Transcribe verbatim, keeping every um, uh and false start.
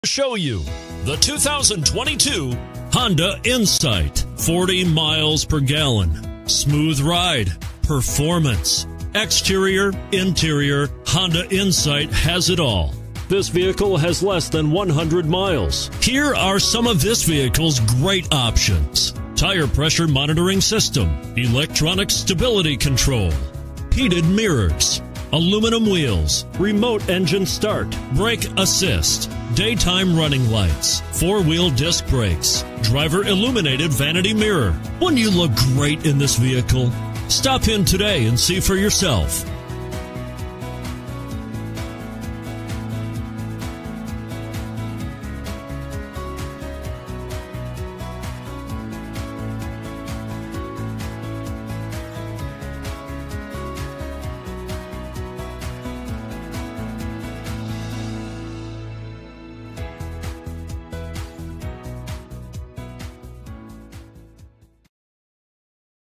Show you the two thousand twenty-two Honda Insight. forty miles per gallon. Smooth ride. Performance. Exterior, interior, Honda Insight has it all. This vehicle has less than one hundred miles. Here are some of this vehicle's great options: tire pressure monitoring system, electronic stability control, heated mirrors, aluminum wheels, remote engine start, brake assist, daytime running lights, four-wheel disc brakes, driver illuminated vanity mirror. Wouldn't you look great in this vehicle? Stop in today and see for yourself.